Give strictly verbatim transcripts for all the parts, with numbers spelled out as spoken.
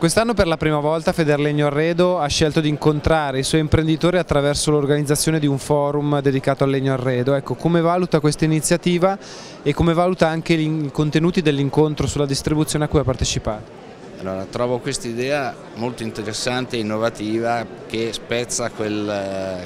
Quest'anno per la prima volta Federlegno Arredo ha scelto di incontrare i suoi imprenditori attraverso l'organizzazione di un forum dedicato al legno arredo. Ecco, come valuta questa iniziativa e come valuta anche i contenuti dell'incontro sulla distribuzione a cui ha partecipato? Allora, trovo questa idea molto interessante e innovativa che spezza quel, le,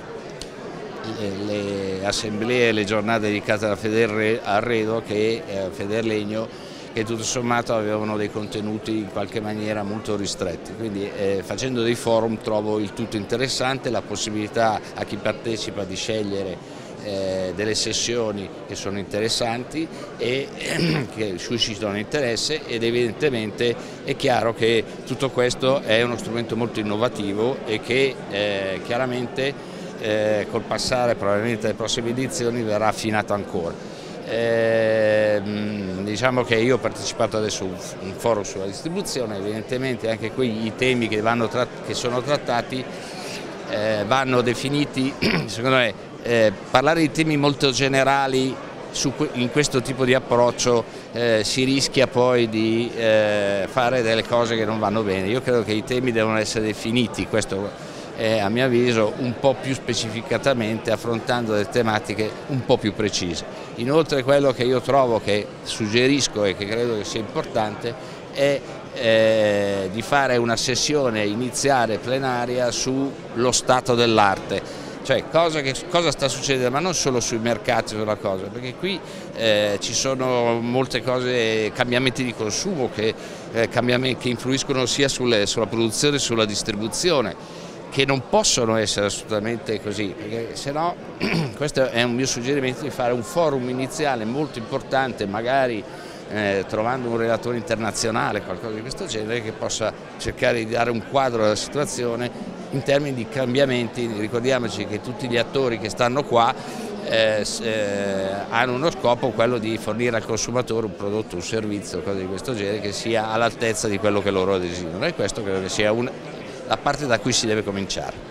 le assemblee e le giornate dedicate alla Federarredo che eh, Federlegno, che tutto sommato avevano dei contenuti in qualche maniera molto ristretti, quindi eh, facendo dei forum trovo il tutto interessante, la possibilità a chi partecipa di scegliere eh, delle sessioni che sono interessanti e eh, che suscitano interesse, ed evidentemente è chiaro che tutto questo è uno strumento molto innovativo e che eh, chiaramente eh, col passare probabilmente delle prossime edizioni verrà affinato ancora. Eh, diciamo che io ho partecipato adesso a un forum sulla distribuzione, evidentemente anche qui i temi che, vanno che sono trattati eh, vanno definiti, secondo me eh, parlare di temi molto generali su, in questo tipo di approccio eh, si rischia poi di eh, fare delle cose che non vanno bene. Io credo che i temi devono essere definiti, questo è a mio avviso un po' più specificatamente, affrontando delle tematiche un po' più precise. Inoltre quello che io trovo, che suggerisco e che credo che sia importante, è eh, di fare una sessione iniziale plenaria sullo stato dell'arte, cioè cosa, che, cosa sta succedendo, ma non solo sui mercati, sulla cosa, perché qui eh, ci sono molte cose, cambiamenti di consumo che, eh, cambiamenti che influiscono sia sulle, sulla produzione che sulla distribuzione, che non possono essere assolutamente così, perché se no, questo è un mio suggerimento, di fare un forum iniziale molto importante, magari eh, trovando un relatore internazionale, qualcosa di questo genere, che possa cercare di dare un quadro della situazione in termini di cambiamenti. Ricordiamoci che tutti gli attori che stanno qua eh, eh, hanno uno scopo, quello di fornire al consumatore un prodotto, un servizio, cose di questo genere, che sia all'altezza di quello che loro desiderano, e questo credo che sia un la parte da cui si deve cominciare.